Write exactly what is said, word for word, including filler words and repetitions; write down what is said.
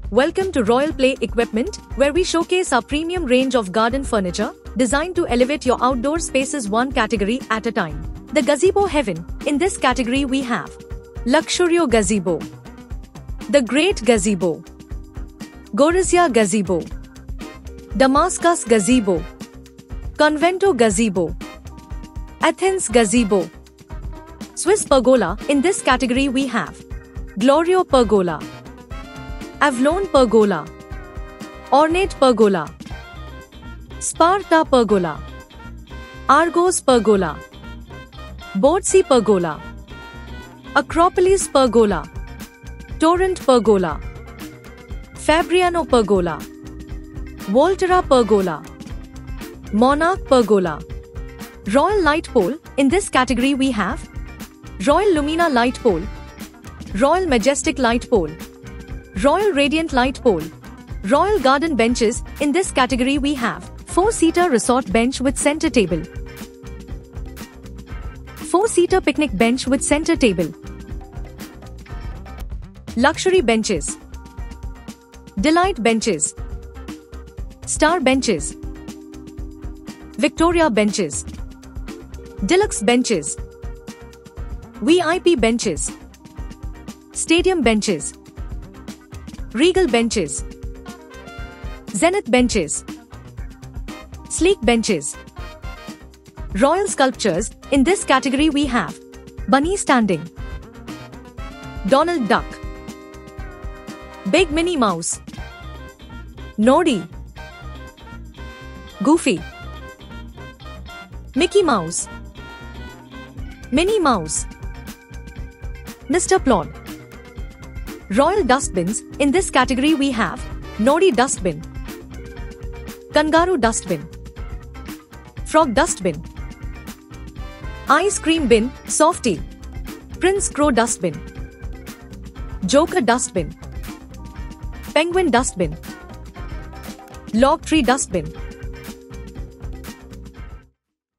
Welcome to Royal Play Equipment, where we showcase our premium range of garden furniture, designed to elevate your outdoor spaces one category at a time. The Gazebo Heaven. In this category we have Luxurio Gazebo, The Great Gazebo, Gorizia Gazebo, Damascus Gazebo, Convento Gazebo, Athens Gazebo, Swiss Pergola. In this category we have Glorio Pergola, Avalon Pergola, Ornate Pergola, Sparta Pergola, Argos Pergola, Bordsea Pergola, Acropolis Pergola, Torrent Pergola, Fabriano Pergola, Volterra Pergola, Monarch Pergola, Royal Light Pole. In this category we have Royal Lumina Light Pole, Royal Majestic Light Pole, Royal Radiant Light Pole, Royal Garden Benches. In this category we have four-seater resort bench with center table, four-seater picnic bench with center table, luxury benches, delight benches, star benches, Victoria benches, deluxe benches, V I P benches, stadium benches, regal benches, zenith benches, sleek benches, royal sculptures. In this category we have Bunny Standing, Donald Duck, Big Minnie Mouse, Noddy, Goofy, Mickey Mouse, Minnie Mouse, Mister Plod. Royal dustbins. In this category we have Noddy Dustbin, Kangaroo Dustbin, Frog Dustbin, Ice Cream Bin, Softy, Prince Crow Dustbin, Joker Dustbin, Penguin Dustbin, Log Tree Dustbin.